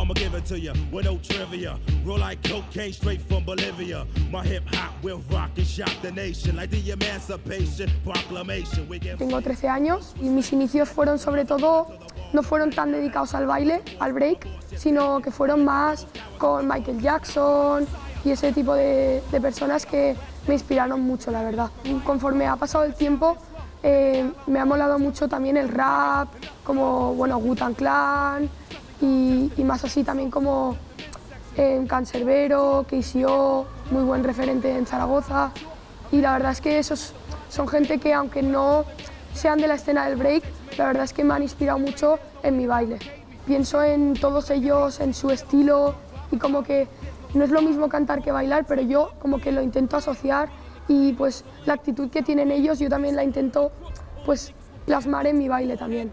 I'ma give it to you with no trivia. Roll like cocaine straight from Bolivia. My hip hop will rock and shock the nation like the Emancipation Proclamation. Tengo 13 años y mis inicios fueron sobre todo, no fueron tan dedicados al baile, al break, sino que fueron más con Michael Jackson y ese tipo de personas que me inspiraron mucho, la verdad. Conforme ha pasado el tiempo, me ha molado mucho también el rap, como bueno, Wu-Tang Clan y más así también como Canserbero, KCO, muy buen referente en Zaragoza. Y la verdad es que esos son gente que, aunque no sean de la escena del break, la verdad es que me han inspirado mucho en mi baile. Pienso en todos ellos, en su estilo y como que no es lo mismo cantar que bailar, pero yo como que lo intento asociar y pues la actitud que tienen ellos yo también la intento pues plasmar en mi baile también.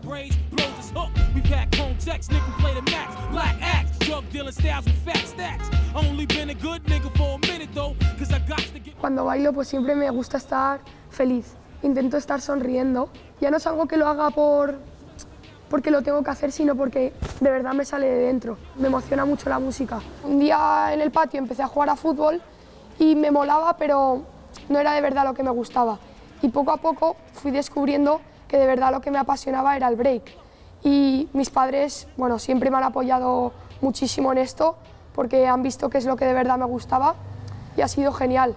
Cuando bailo pues siempre me gusta estar feliz, intento estar sonriendo. Ya no es algo que lo haga porque lo tengo que hacer, sino porque de verdad me sale de dentro. Me emociona mucho la música. Un día en el patio empecé a jugar a fútbol y me molaba, pero no era de verdad lo que me gustaba. Y poco a poco fui descubriendo que de verdad lo que me apasionaba era el break. Y mis padres, bueno, siempre me han apoyado muchísimo en esto porque han visto que es lo que de verdad me gustaba y ha sido genial.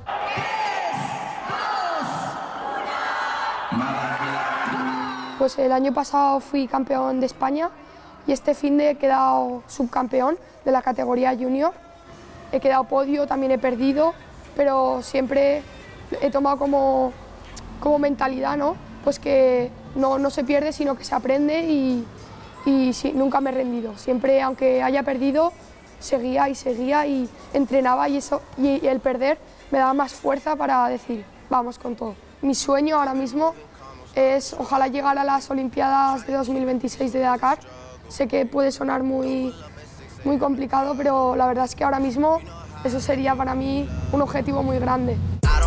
Pues el año pasado fui campeón de España y este fin de he quedado subcampeón de la categoría junior. He quedado podio, también he perdido, pero siempre he tomado como mentalidad, ¿no? Pues que no se pierde, sino que se aprende y sí, nunca me he rendido. Siempre, aunque haya perdido, seguía y entrenaba y el perder me daba más fuerza para decir, vamos con todo. Mi sueño ahora mismo es ojalá llegar a las Olimpiadas de 2026 de Dakar. Sé que puede sonar muy complicado, pero la verdad es que ahora mismo eso sería para mí un objetivo muy grande.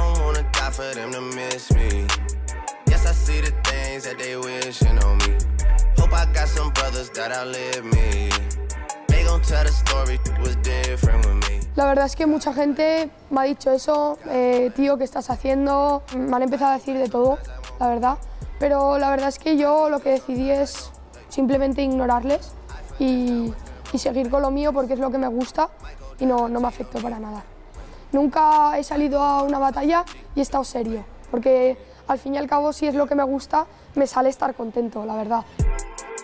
La verdad es que mucha gente me ha dicho eso, tío, ¿qué estás haciendo? Me han empezado a decir de todo, la verdad. Pero la verdad es que yo lo que decidí es simplemente ignorarles y seguir con lo mío porque es lo que me gusta y no me afectó para nada. Nunca he salido a una batalla y he estado serio, porque al fin y al cabo si es lo que me gusta, me sale estar contento, la verdad.